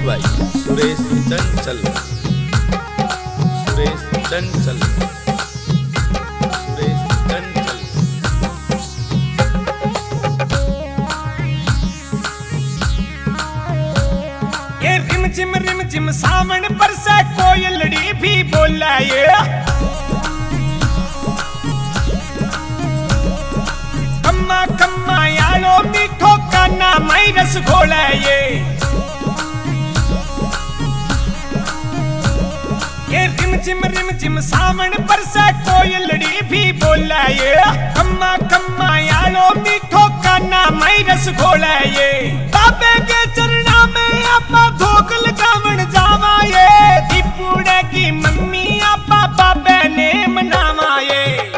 By Suresh चंचल, सुरेश चंचल, सुरेश चंचल। ये rim झिम सावन बरसे कोयलड़ी भी बोला ये, कम्मा कम्मा यालो मीठो काना माई रस घोला ये रिम झिम सावन बरसे कोयलड़ी भी बोला ये, कम्मा कम्मा यालो मीठो काना माई रस घोला ये। बाबे के चरणा में आपा धोक लगावन जावा ये, दीपूड़े की मम्मी आपा बाबे ने मनावा ये।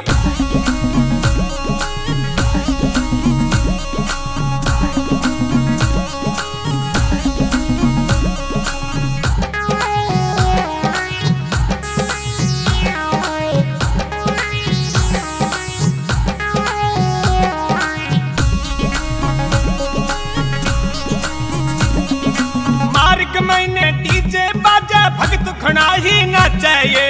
मैंने डीजे बाजा भगत खड़ा ही नाचे ये,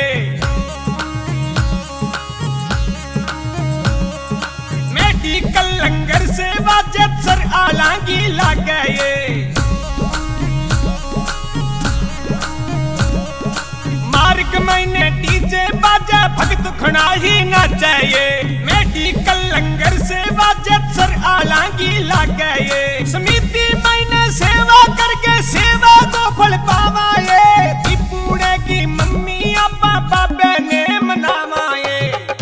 मेडिकल लंगर से बाजत सर आलांगी लागे ये, मार्ग मैंने डीजे बाजा भगत खड़ा ही नाचे ये, मेडिकल लंगर से बाजत सर आलांगी लागे ये। समिति मैंने सेवा करके सेवा तो फल पावा ये, दीपूड़े की मम्मी आपा बाबे ने मनावा ये।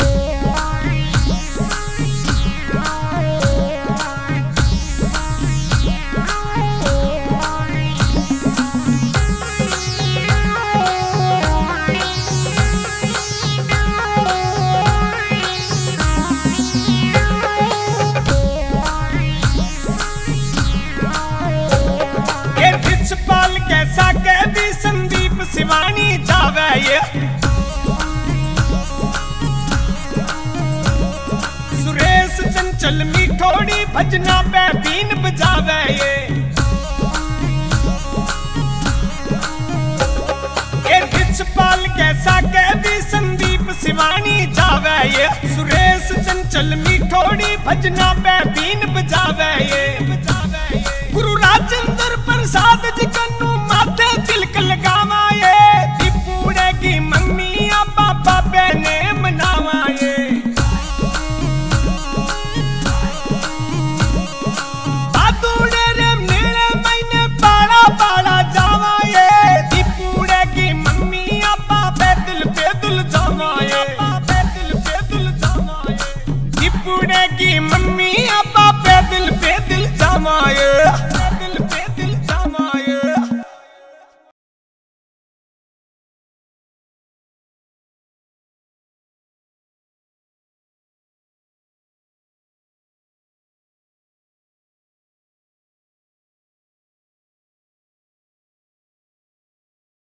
पाल कैसा के भी संदीप शिवानी जावे ये, सुरेश चंचल मीठोड़ी भजना पे बीन बजावे ये, रिचपाल कैसा के भी संदीप शिवानी जावे ये, सुरेश चंचल मीठोड़ी भजना पे बीन बजावे ये। गुरु राजेंद्र प्रसाद जी कन्नू माथे तिलक लगावा ये, दीपूड़े की मम्मी आपा बाबे ने मनावा ये। बादूड़े रे मेरे मैंने पाड़ा पाड़ा जावा ये, दीपूड़े की मम्मी आपा बेदुल जावा ये, बेदुल जावा ये, दीपूड़े की मम्मी आपा बेदुल जावा ये।